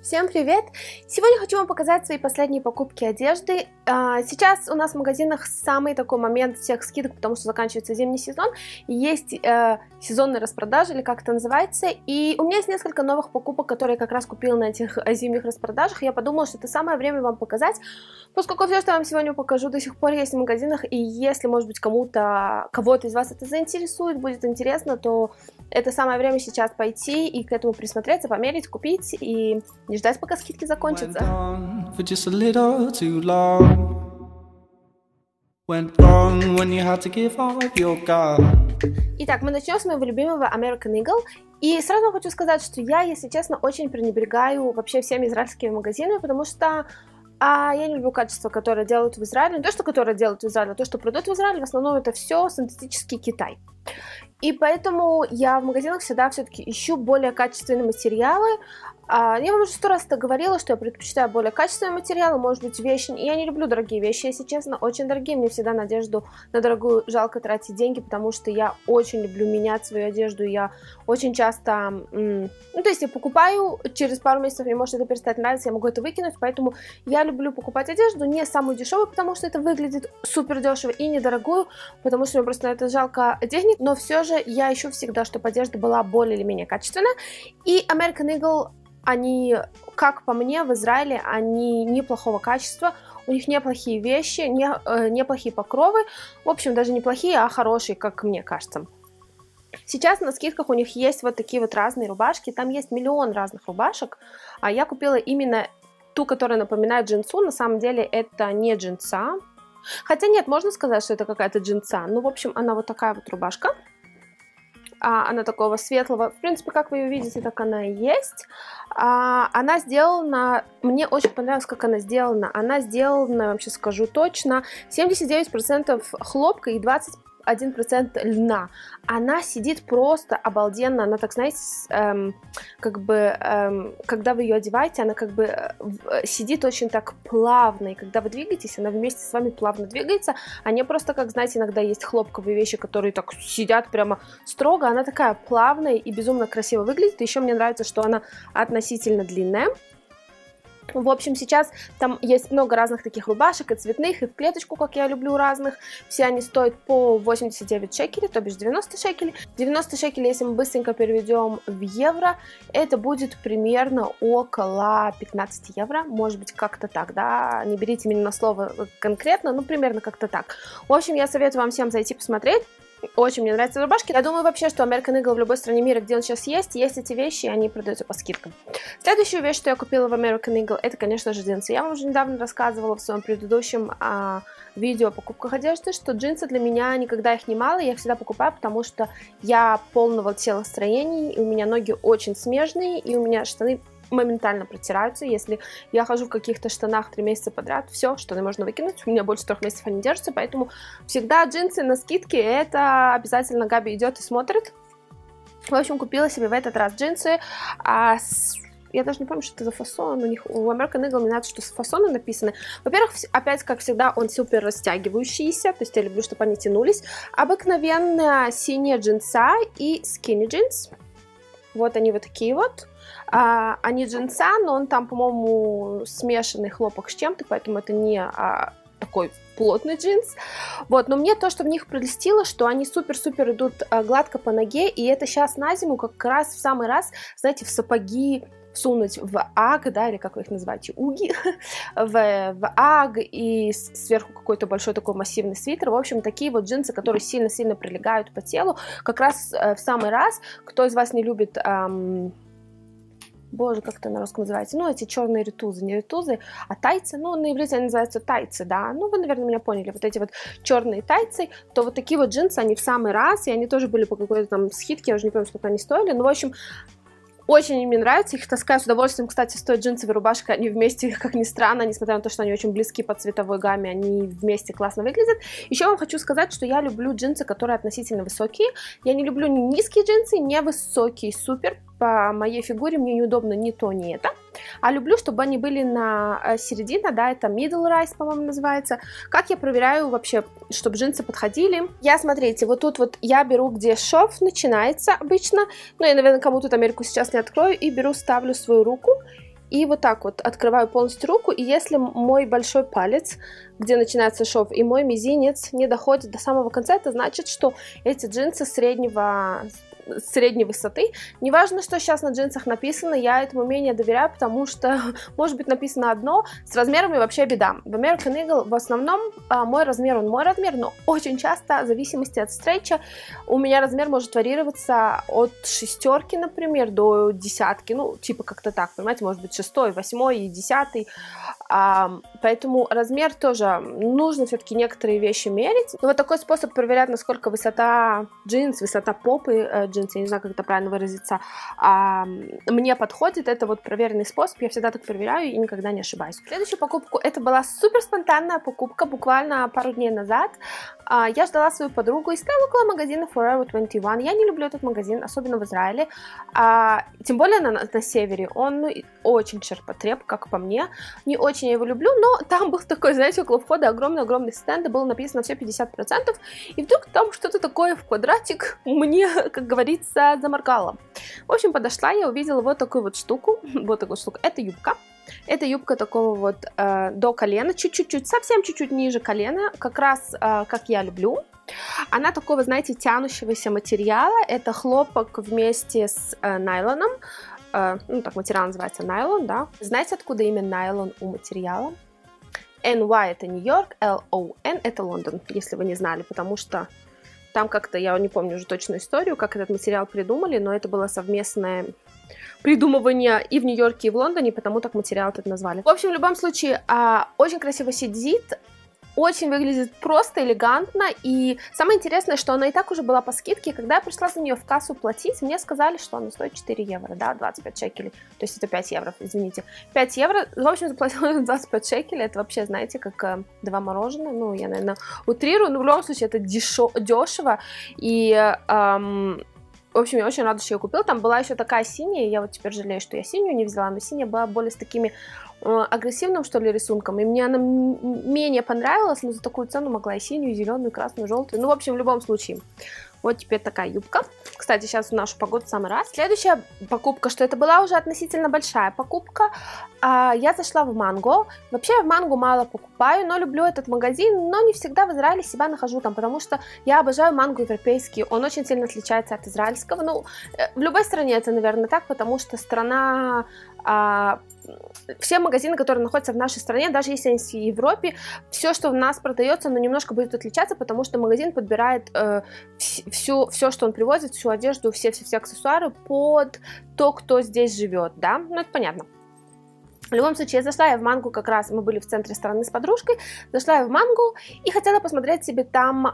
Всем привет! Сегодня хочу вам показать свои последние покупки одежды. Сейчас у нас в магазинах самый такой момент всех скидок, потому что заканчивается зимний сезон. Есть сезонные распродажи, или как это называется. И у меня есть несколько новых покупок, которые я как раз купила на этих зимних распродажах. Я подумала, что это самое время вам показать, поскольку все, что я вам сегодня покажу, до сих пор есть в магазинах. И если, может быть, кого-то из вас это заинтересует, будет интересно, то это самое время сейчас пойти и к этому присмотреться, померить, купить и не ждать, пока скидки закончатся. Итак, мы начнем с моего любимого American Eagle. И сразу хочу сказать, что я, если честно, очень пренебрегаю вообще всеми израильскими магазинами, потому что я не люблю качество, которое делают в Израиле. Не то, что которое делают в Израиле, а то, что продают в Израиле, в основном это все синтетический Китай. И поэтому я в магазинах всегда все-таки ищу более качественные материалы. Я вам уже 100 раз это говорила, что я предпочитаю более качественные материалы, может быть, вещи. Я не люблю дорогие вещи, если честно, очень дорогие. Мне всегда на одежду, на дорогую жалко тратить деньги, потому что я очень люблю менять свою одежду. Я очень часто, то есть я покупаю, через пару месяцев мне может это перестать нравиться, я могу это выкинуть, поэтому я люблю покупать одежду не самую дешевую, потому что это выглядит супер дешево, и недорогую, потому что мне просто на это жалко денег, но все же я ищу всегда, чтобы одежда была более или менее качественная. И American Eagle, они, как по мне, в Израиле, они неплохого качества, у них неплохие вещи, неплохие покровы, в общем, даже неплохие, а хорошие, как мне кажется. Сейчас на скидках у них есть вот такие вот разные рубашки, там есть миллион разных рубашек, а я купила именно ту, которая напоминает джинсу, на самом деле это не джинса, хотя нет, можно сказать, что это какая-то джинса, ну, в общем, она вот такая вот рубашка. Она такого светлого, в принципе, как вы ее видите, так она и есть. Она сделана, мне очень понравилось, как она сделана. Она сделана, я вам сейчас скажу точно, 79% хлопка и 21% льна. Она сидит просто обалденно, она так, знаете, когда вы ее одеваете, она как бы сидит очень так плавно, и когда вы двигаетесь, она вместе с вами плавно двигается, а не просто, как, знаете, иногда есть хлопковые вещи, которые так сидят прямо строго, она такая плавная и безумно красиво выглядит, еще мне нравится, что она относительно длинная. В общем, сейчас там есть много разных таких рубашек, и цветных, и в клеточку, как я люблю, разных. Все они стоят по 89 шекелей, то бишь 90 шекелей. 90 шекелей, если мы быстренько переведем в евро, это будет примерно около 15 евро. Может быть, как-то так, да? Не берите меня на слово конкретно, но примерно как-то так. В общем, я советую вам всем зайти посмотреть. Очень мне нравятся рубашки. Я думаю вообще, что American Eagle в любой стране мира, где он сейчас есть эти вещи, и они продаются по скидкам. Следующую вещь, что я купила в American Eagle, это, конечно же, джинсы. Я вам уже недавно рассказывала в своем предыдущем видео о покупках одежды, что джинсы для меня никогда их не мало, я их всегда покупаю, потому что я полного телостроения, и у меня ноги очень смежные, и у меня штаны моментально протираются. Если я хожу в каких-то штанах 3 месяца подряд, все, штаны можно выкинуть. У меня больше 3 месяцев они держатся, поэтому всегда джинсы на скидке, это обязательно Габи идет и смотрит. В общем, купила себе в этот раз джинсы. Я даже не помню, что это за фасон. У них у American Eagle мне нравится, что фасоны написаны. Во-первых, опять, как всегда, он супер растягивающийся, то есть я люблю, чтобы они тянулись. Обыкновенная синяя джинса и skinny jeans. Вот они вот такие вот. Они джинса, но он там, по-моему, смешанный хлопок с чем-то, поэтому это не такой плотный джинс. Вот, но мне то, что в них прелестило, что они супер-супер идут гладко по ноге, и это сейчас на зиму как раз в самый раз, знаете, в сапоги сунуть в аг, да, или как вы их называете, уги, в аг, и сверху какой-то большой такой массивный свитер. В общем, такие вот джинсы, которые сильно-сильно прилегают по телу, как раз в самый раз. Кто из вас не любит... Боже, как это на русском называется? Ну, эти черные ритузы, не ритузы, а тайцы. Ну, на иврите они называются тайцы, да. Ну, вы, наверное, меня поняли. Вот эти вот черные тайцы, то вот такие вот джинсы, они в самый раз, и они тоже были по какой-то там скидке, я уже не помню, сколько они стоили. Ну, в общем, очень они мне нравятся, их таскаю с удовольствием. Кстати, стоят джинсовые рубашки, они вместе, как ни странно, несмотря на то, что они очень близки по цветовой гамме, они вместе классно выглядят. Еще вам хочу сказать, что я люблю джинсы, которые относительно высокие. Я не люблю ни низкие джинсы, ни высокие, супер. По моей фигуре мне неудобно ни то, ни это. А люблю, чтобы они были на середине, да, это middle rise, по-моему, называется. Как я проверяю вообще, чтобы джинсы подходили? Я, смотрите, вот тут вот я беру, где шов начинается обычно. Ну, я, наверное, кому тут Америку сейчас не открою. И беру, ставлю свою руку. и вот так вот открываю полностью руку, и если мой большой палец, где начинается шов, и мой мизинец не доходит до самого конца, это значит, что эти джинсы средней высоты. Неважно, что сейчас на джинсах написано, я этому менее доверяю, потому что может быть написано одно, с размерами вообще беда. В American Eagle в основном мой размер, он мой размер, но очень часто в зависимости от стрейча у меня размер может варьироваться от 6, например, до 10, ну типа как-то так, понимаете, может быть 6, 8 и 10. Поэтому размер тоже нужно все-таки некоторые вещи мерить. Но вот такой способ проверять, насколько высота джинс, высота попы джинс, я не знаю, как это правильно выразиться, мне подходит. Это вот проверенный способ, я всегда так проверяю и никогда не ошибаюсь. Следующую покупку, это была супер спонтанная покупка, буквально пару дней назад. Я ждала свою подругу и стояла около магазина Forever 21. Я не люблю этот магазин, особенно в Израиле, тем более на севере. Он очень ширпотреб, как по мне. Не очень я его люблю, но там был такой, знаете, около входа огромный-огромный стенд, и было написано все 50%, и вдруг там что-то такое в квадратик мне, как говорится, заморгало. В общем, подошла, я увидела вот такую вот штуку, это юбка. Это юбка такого вот до колена, чуть-чуть, совсем чуть-чуть ниже колена, как раз как я люблю. Она такого, знаете, тянущегося материала, это хлопок вместе с найлоном. Ну, так материал называется найлон, да. Знаете, откуда имя найлон у материала? NY это Нью-Йорк, LON это Лондон, если вы не знали, потому что там как-то, я не помню уже точную историю, как этот материал придумали, но это было совместное придумывание и в Нью-Йорке, и в Лондоне, потому так материал этот назвали. В общем, в любом случае, очень красиво сидит, очень выглядит просто, элегантно, и самое интересное, что она и так уже была по скидке, когда я пришла за нее в кассу платить, мне сказали, что она стоит 4 евро, да, 25 шекелей, то есть это 5 евро, извините, 5 евро, в общем, заплатила 25 шекелей, это вообще, знаете, как 2 мороженого, ну, я, наверное, утрирую, но в любом случае это дешево, и... В общем, я очень рада, что я купила. Там была еще такая синяя, я вот теперь жалею, что я синюю не взяла, но синяя была более с такими агрессивным, что ли, рисунком, и мне она менее понравилась, но за такую цену могла и синюю, и зеленую, и красную, и желтую. Ну, в общем, в любом случае. Вот теперь такая юбка. Кстати, сейчас в нашу погоду в самый раз. Следующая покупка, что это была уже относительно большая покупка. Я зашла в Манго. Вообще я в Манго мало покупаю, но люблю этот магазин, но не всегда в Израиле себя нахожу там, потому что я обожаю манго европейский. Он очень сильно отличается от израильского. Ну, в любой стране это, наверное, так, потому что страна... Все магазины, которые находятся в нашей стране, даже если они в Европе, все, что у нас продается, оно немножко будет отличаться, потому что магазин подбирает все, что он привозит, всю одежду, все аксессуары под то, кто здесь живет, да, ну это понятно. В любом случае, я зашла в Мангу, как раз мы были в центре страны с подружкой, зашла я в Мангу и хотела посмотреть себе там...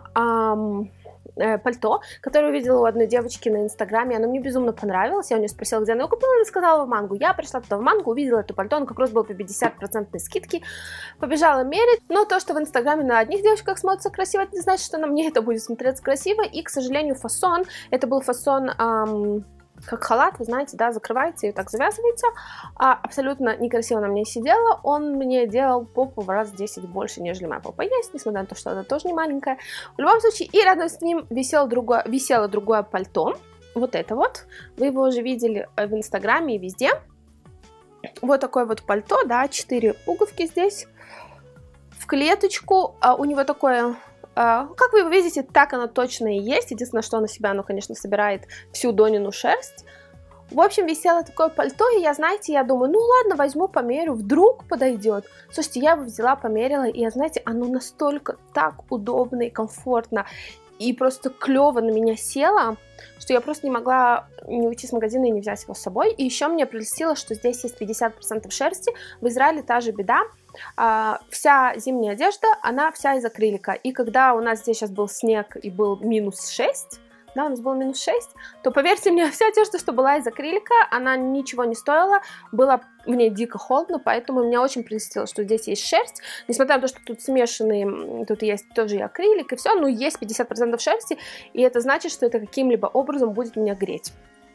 пальто, которое увидела у одной девочки на инстаграме, оно мне безумно понравилось, я у нее спросила, где она его купила, она сказала в Мангу, я пришла туда в Мангу, увидела это пальто, оно как раз было по 50% скидки, побежала мерить, но то, что в инстаграме на одних девочках смотрится красиво, это не значит, что на мне это будет смотреться красиво, и, к сожалению, фасон, это был фасон... как халат, вы знаете, да, закрываете и так завязываете, абсолютно некрасиво на мне сидела, он мне делал попу в раз 10 больше, нежели моя попа есть, несмотря на то, что она тоже не маленькая. В любом случае, и рядом с ним висело другое пальто, вот это вот, вы его уже видели в инстаграме и везде, вот такое вот пальто, да, 4 пуговки здесь, в клеточку, у него такое... Как вы видите, так оно точно и есть. Единственное, что на себя оно, конечно, собирает всю Донину шерсть. В общем, висело такое пальто, и я думаю, ну ладно, возьму, померю, вдруг подойдет. Слушайте, я его взяла, померила, и, знаете, оно настолько так удобно и комфортно, и просто клево на меня село, что я просто не могла не уйти с магазина и не взять его с собой. И еще мне прельстило, что здесь есть 50% шерсти. В Израиле та же беда. Вся зимняя одежда, она вся из акрилика. И когда у нас здесь сейчас был снег и был -6, да, у нас было -6, то, поверьте мне, вся одежда, что была из акрилика, она ничего не стоила, было в ней дико холодно, поэтому меня очень прельстило, что здесь есть шерсть, несмотря на то, что тут смешанные, тут есть тоже и акрилик, и все, но есть 50% шерсти, и это значит, что это каким-либо образом будет меня греть.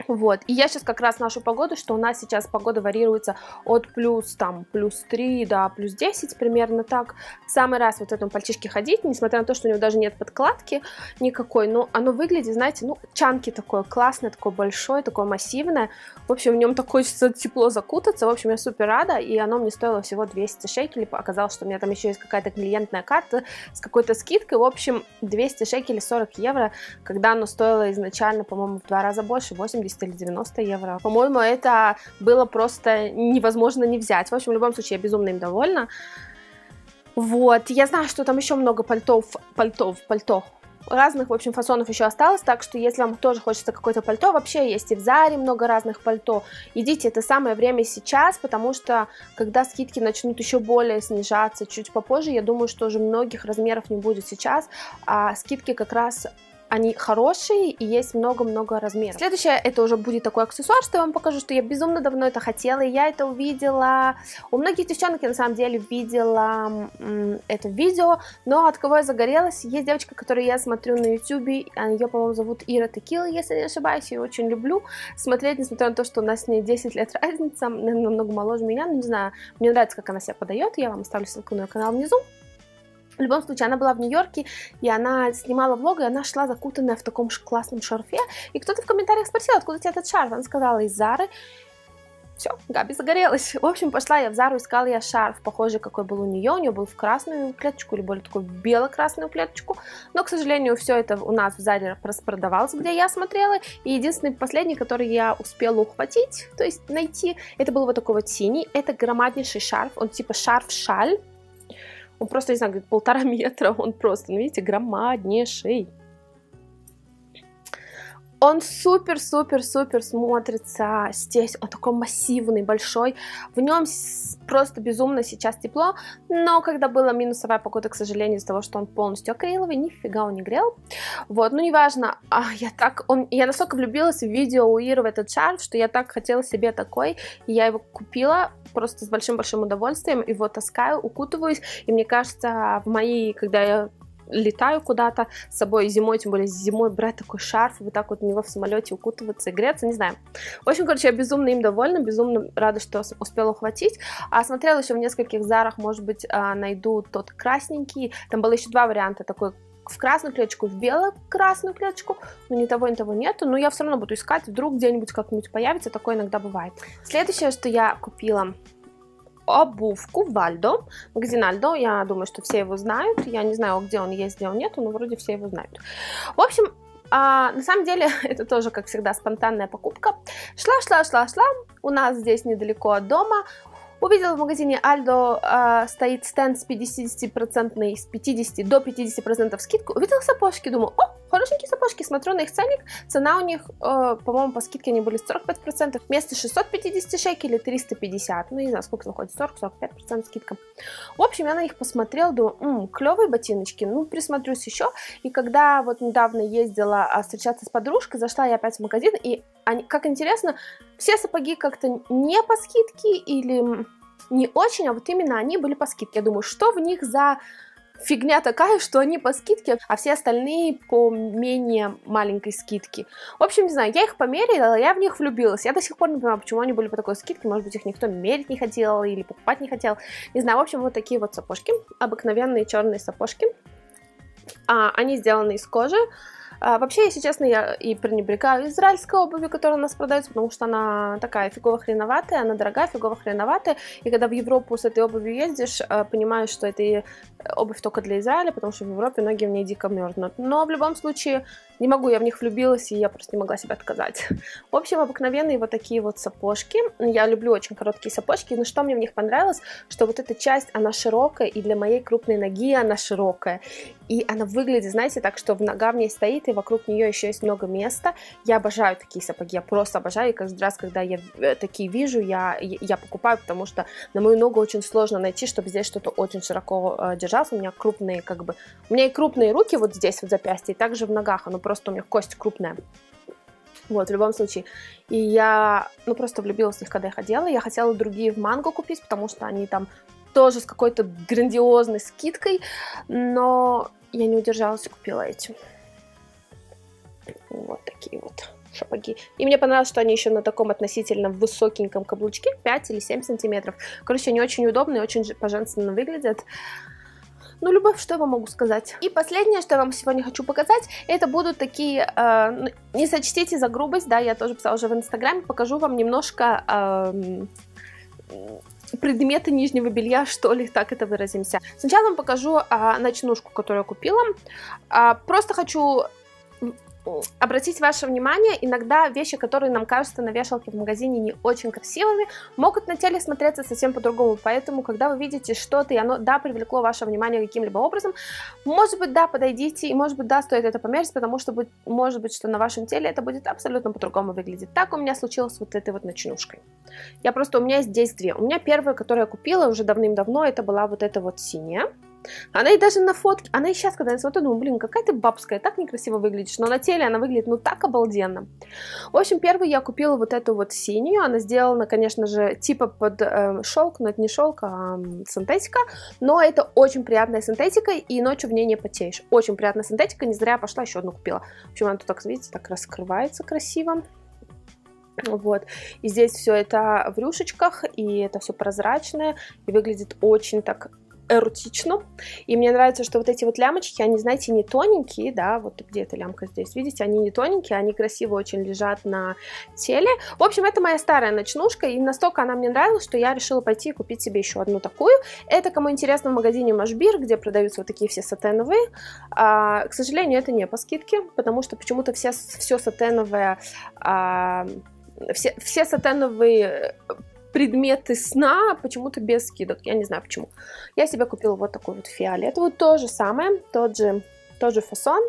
Вот, и я сейчас как раз нашу погоду, что у нас сейчас погода варьируется от плюс 3 до плюс 10, примерно так. В самый раз вот в этом пальтишке ходить, несмотря на то, что у него даже нет подкладки никакой, но оно выглядит, знаете, ну, чанки такое классное, такое большое, такое массивное. В общем, в нем так хочется тепло закутаться. В общем, я супер рада, и оно мне стоило всего 200 шекелей. Оказалось, что у меня там еще есть какая-то клиентная карта с какой-то скидкой. В общем, 200 шекелей, 40 евро, когда оно стоило изначально, по-моему, в 2 раза больше, 80 или 90 евро. По-моему, это было просто невозможно не взять. В общем, в любом случае, я безумно им довольна. Вот, я знаю, что там еще много пальто разных, в общем, фасонов еще осталось, так что если вам тоже хочется какое-то пальто, вообще есть и в Заре много разных пальто, идите, это самое время сейчас, потому что, когда скидки начнут еще более снижаться чуть попозже, я думаю, что уже многих размеров не будет сейчас, а скидки как раз... Они хорошие и есть много-много размеров. Следующее, это уже будет такой аксессуар, что я вам покажу, что я безумно давно это хотела, и я это увидела. У многих девчонок я на самом деле видела это видео, но от кого я загорелась, есть девочка, которую я смотрю на ютубе, ее, по-моему, зовут Ира Текила, если не ошибаюсь, я ее очень люблю смотреть, несмотря на то, что у нас с ней 10 лет разница, намного моложе меня, но не знаю, мне нравится, как она себя подает, я вам оставлю ссылку на ее канал внизу. В любом случае, она была в Нью-Йорке, и она снимала влог, и она шла закутанная в таком классном шарфе. И кто-то в комментариях спросил, откуда у тебя этот шарф? Она сказала, из Зары. Все, Габи загорелась. В общем, пошла я в Зару, искала я шарф, похожий, какой был у нее был в красную клеточку, или более такую бело-красную клеточку. Но, к сожалению, все это у нас в Заре распродавалось, где я смотрела. И единственный последний, который я успела ухватить, то есть найти, это был вот такой вот синий. Это громаднейший шарф, он типа шарф-шаль. Он просто, не знаю, говорит, 1,5 метра, он просто, ну, видите, громаднейший. Он супер-супер-супер смотрится здесь, он такой массивный, большой, в нем просто безумно сейчас тепло, но когда была минусовая погода, к сожалению, из-за того, что он полностью акриловый, нифига он не грел, вот, ну неважно, я настолько влюбилась в видео у Иры в этот шарф, что я так хотела себе такой, и я его купила просто с большим-большим удовольствием, его таскаю, укутываюсь, и мне кажется, когда я летаю куда-то с собой зимой, тем более зимой брать такой шарф, вот так вот в него в самолете укутываться и греться, не знаю. В общем, короче, я безумно им довольна, безумно рада, что успела ухватить. А смотрела еще в нескольких Зарах, может быть, найду тот красненький. Там было еще 2 варианта, такой в красную клеточку, в бело-красную клеточку, но ни того, ни того нету, но я все равно буду искать, вдруг где-нибудь как-нибудь появится, такое иногда бывает. Следующее, что я купила... обувку в Альдо, магазин Альдо, я думаю, что все его знают, я не знаю, где он есть, где он нету, но вроде все его знают. В общем, на самом деле, это тоже, как всегда, спонтанная покупка. Шла, у нас здесь недалеко от дома, увидела в магазине Альдо стоит стенд с 50%, с 50 до 50% скидку, увидела сапожки, думаю, о, хорошенькие сапожки, смотрю на их ценник, цена у них, по-моему, по скидке они были 45%, вместо 650 шекелей 350, ну не знаю, сколько выходит, 40-45% скидка. В общем, я на них посмотрела, думаю, клевые ботиночки, ну присмотрюсь еще, и когда вот недавно ездила встречаться с подружкой, зашла я опять в магазин, и они, как интересно, все сапоги как-то не по скидке или не очень, а вот именно они были по скидке. Я думаю, что в них за фигня такая, что они по скидке, а все остальные по менее маленькой скидке. В общем, не знаю, я их померила, я в них влюбилась. Я до сих пор не понимаю, почему они были по такой скидке. Может быть, их никто мерить не хотел или покупать не хотел. Не знаю, в общем, вот такие вот сапожки. Обыкновенные черные сапожки. Они сделаны из кожи. Вообще, если честно, я и пренебрегаю израильской обувью, которая у нас продается, потому что она такая фигово-хреноватая, она дорогая, фигово-хреноватая, и когда в Европу с этой обувью ездишь, понимаешь, что это обувь только для Израиля, потому что в Европе ноги в ней дико мерзнут. Но в любом случае, не могу, я в них влюбилась, и я просто не могла себя отказать. В общем, обыкновенные вот такие вот сапожки. Я люблю очень короткие сапожки, но что мне в них понравилось, что вот эта часть, она широкая, и для моей крупной ноги она широкая. И она выглядит, знаете, так, что нога в ней стоит, и вокруг нее еще есть много места. Я обожаю такие сапоги, я просто обожаю, и каждый раз, когда я такие вижу, я покупаю, потому что на мою ногу очень сложно найти, чтобы здесь что-то очень широко держалось. У меня крупные, у меня и крупные руки вот здесь, вот запястье, и также в ногах, оно просто у меня кость крупная. Вот, в любом случае. И я, просто влюбилась в них, когда я ходила. Я хотела другие в Манго купить, потому что они там тоже с какой-то грандиозной скидкой, но я не удержалась и купила эти. Вот такие вот. сапоги. И мне понравилось, что они еще на таком относительно высокеньком каблучке, 5 или 7 сантиметров. Короче, они очень удобные, очень по-женственно выглядят. Ну, любовь, что я вам могу сказать. И последнее, что я вам сегодня хочу показать, это будут такие, не сочтите за грубость, да, я тоже писала уже в Инстаграме, покажу вам немножко предметы нижнего белья, что ли, так это выразимся. Сначала вам покажу ночнушку, которую я купила. Просто хочу обратить ваше внимание, иногда вещи, которые нам кажутся на вешалке в магазине не очень красивыми, могут на теле смотреться совсем по-другому, поэтому, когда вы видите что-то, и оно, да, привлекло ваше внимание каким-либо образом, может быть, да, подойдите, и, может быть, да, стоит это померить, потому что, может быть, что на вашем теле это будет абсолютно по-другому выглядеть. Так у меня случилось вот этой вот ночнушкой. У меня здесь две. У меня первая, которую я купила уже давным-давно, это была вот эта вот синяя. Она и даже на фотке, она и сейчас, когда я смотрю, думаю, блин, какая ты бабская, так некрасиво выглядишь, но на теле она выглядит, ну, так обалденно. В общем, первую я купила вот эту вот синюю, она сделана, конечно же, типа под шелк, но это не шелк, а синтетика, но это очень приятная синтетика, и ночью в ней не потеешь. Очень приятная синтетика, не зря пошла, еще одну купила. В общем, она тут, так, видите, так раскрывается красиво. Вот, и здесь все это в рюшечках, и это все прозрачное, и выглядит очень так эротично. И мне нравится, что вот эти вот лямочки, они, знаете, не тоненькие, да, вот где эта лямка здесь, видите, они не тоненькие, они красиво очень лежат на теле. В общем, это моя старая ночнушка, и настолько она мне нравилась, что я решила пойти и купить себе еще одну такую. Это, кому интересно, в магазине Машбир, где продаются вот такие все сатеновые. К сожалению, это не по скидке, потому что почему-то все сатеновые, все сатеновые предметы сна почему-то без скидок, я не знаю почему. Я себе купила вот такой вот фиолетовый, то же самое, тот же фасон.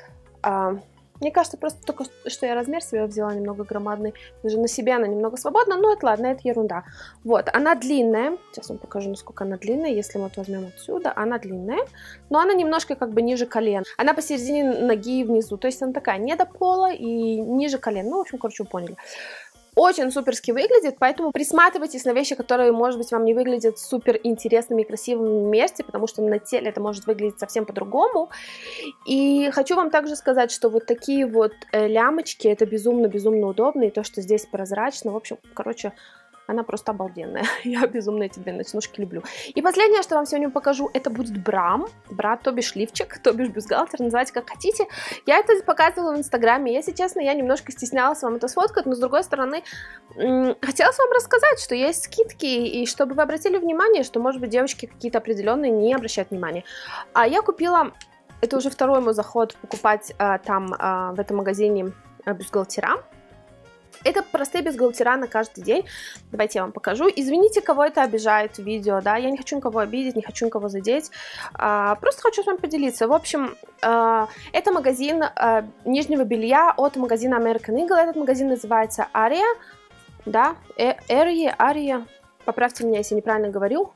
Мне кажется, просто только что я размер себе взяла немного громадный, даже на себе она немного свободна, но это ладно, это ерунда. Вот, она длинная, сейчас вам покажу, насколько она длинная, если мы вот возьмем отсюда, она длинная, но она немножко как бы ниже колен. Она посередине ноги и внизу, то есть она такая не до пола и ниже колен, ну, в общем, короче, вы поняли. Очень суперски выглядит, поэтому присматривайтесь на вещи, которые, может быть, вам не выглядят супер интересными и красивыми вместе, потому что на теле это может выглядеть совсем по-другому. И хочу вам также сказать, что вот такие вот лямочки, это безумно-безумно удобно, и то, что здесь прозрачно, в общем, короче, она просто обалденная. Я безумно эти две ночнушки люблю. И последнее, что вам сегодня покажу, это будет бра, то бишь лифчик, то бишь бюстгальтер, называйте как хотите. Я это показывала в Инстаграме, если честно, я немножко стеснялась вам это сфоткать, но с другой стороны, хотелось вам рассказать, что есть скидки, и чтобы вы обратили внимание, что, может быть, девочки какие-то определенные не обращают внимания. А я купила, это уже второй мой заход покупать там, в этом магазине бюстгальтера. Это простые бюстгальтера на каждый день. Давайте я вам покажу. Извините, кого это обижает в видео, да, я не хочу никого обидеть, не хочу никого задеть. Просто хочу с вами поделиться. В общем, это магазин нижнего белья от магазина American Eagle. Этот магазин называется Aria, да, Aria, поправьте меня, если неправильно говорю.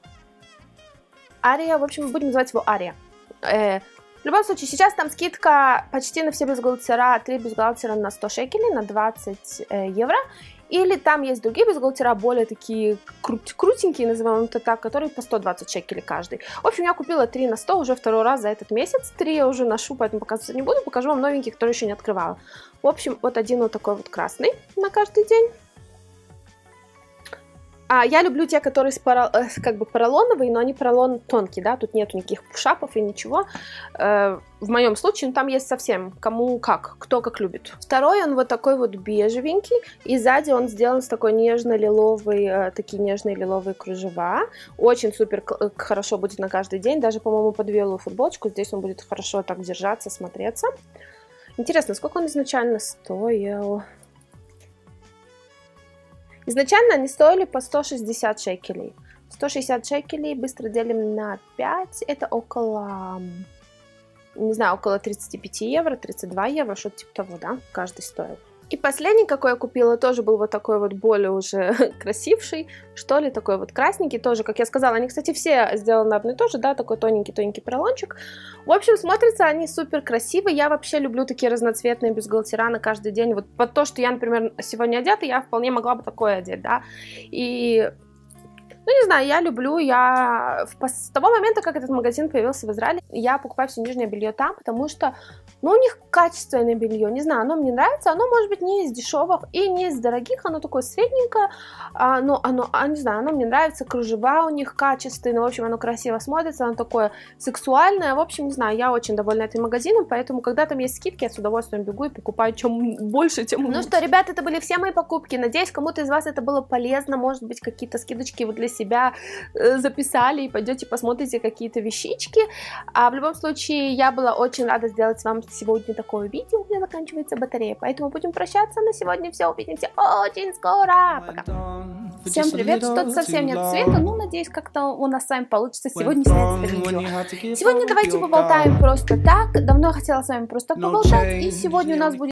Aria, в общем, будем называть его Aria. В любом случае, сейчас там скидка почти на все бюстгальтера, 3 бюстгальтера на 100 шекелей, на 20 евро. Или там есть другие бюстгальтера, более такие крутенькие, называем это так, которые по 120 шекелей каждый. В общем, я купила 3 на 100 уже второй раз за этот месяц. 3 я уже ношу, поэтому показывать не буду. Покажу вам новенькие, которые еще не открывала. В общем, вот один вот такой вот красный на каждый день. Я люблю те, которые как бы поролоновые, но они поролон тонкий, да, тут нету никаких пушапов и ничего. В моем случае, ну, там есть совсем кому как, кто как любит. Второй, он вот такой вот бежевенький, и сзади он сделан с такой нежно-лиловой, такие нежные лиловые кружева. Очень супер хорошо будет на каждый день, даже, по-моему, под белую футболочку здесь он будет хорошо так держаться, смотреться. Интересно, сколько он изначально стоил? Изначально они стоили по 160 шекелей. 160 шекелей быстро делим на 5. Это около, не знаю, около 35 евро, 32 евро, что-то типа того, да, каждый стоил. И последний, какой я купила, тоже был вот такой вот более уже красивший, что ли, такой вот красненький, тоже, как я сказала, они, кстати, все сделаны одно и то же, да, такой тоненький-тоненький поролончик. В общем, смотрятся они супер красивые, я вообще люблю такие разноцветные бюстгальтера на каждый день, вот под то, что я, например, сегодня одета, я вполне могла бы такое одеть, да, и... Ну, не знаю, я люблю, с того момента, как этот магазин появился в Израиле, я покупаю все нижнее белье там, потому что, ну, у них качественное белье, не знаю, оно мне нравится, оно может быть не из дешевых и не из дорогих, оно такое средненькое, но не знаю, оно мне нравится, кружева у них качественные, в общем, оно красиво смотрится, оно такое сексуальное, в общем, не знаю, я очень довольна этим магазином, поэтому, когда там есть скидки, я с удовольствием бегу и покупаю, чем больше, тем лучше. Ну что, ребята, это были все мои покупки, надеюсь, кому-то из вас это было полезно, может быть, какие-то скидочки вы для себя записали и пойдете посмотрите какие-то вещички, в любом случае, я была очень рада сделать вам сегодня такое видео, у меня заканчивается батарея, поэтому будем прощаться на сегодня, все, увидимся очень скоро, пока! Всем привет, что-то совсем нет света, ну, надеюсь, как-то у нас с вами получится сегодня снять это видео. Сегодня давайте поболтаем просто так, давно хотела с вами просто так поболтать, и сегодня у нас будет